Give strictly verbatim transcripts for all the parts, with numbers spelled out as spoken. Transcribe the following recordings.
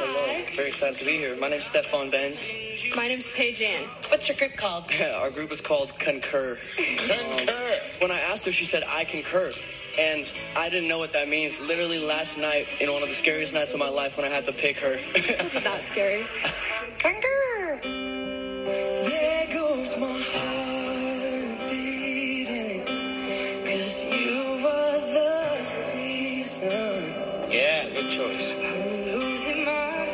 Hello. Very excited to be here. My name's Stefan Benz. My name's Paige Ann. What's your group called? Our group is called Concur. Concur. Um, when I asked her, she said, I concur. And I didn't know what that means. Literally last night, in one of the scariest nights of my life when I had to pick her. Wasn't that scary? Concur. There goes my heart beating, 'cause you are the reason. Yeah, good choice. I'm losing my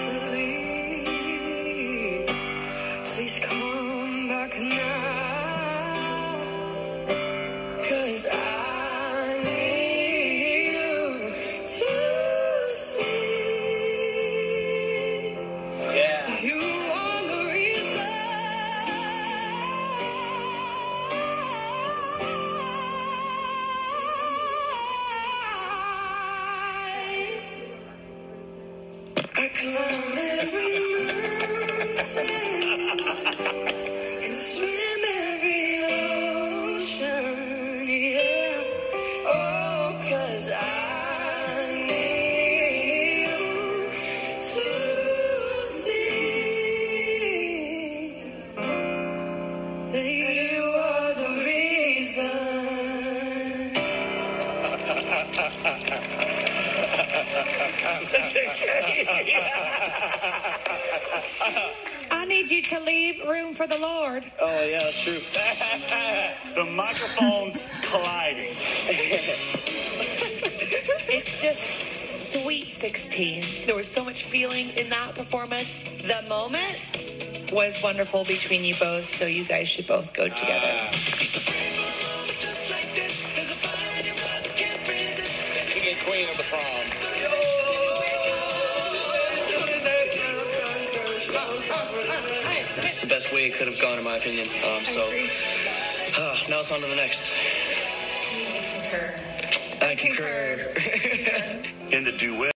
sleep. Please come back now, 'cause I need you to see. Yeah. You are the reason. I climb every mountain and swim every ocean, yeah. Oh, 'cause I need you to see that you are the reason. I need you to leave room for the Lord. Oh, yeah, that's true. The microphones colliding. It's just sweet sixteen. There was so much feeling in that performance. The moment was wonderful between you both, so you guys should both go together. King and queen of the prom. It's the best way it could have gone, in my opinion. Um, so, uh, now it's on to the next. I concur. In the duet.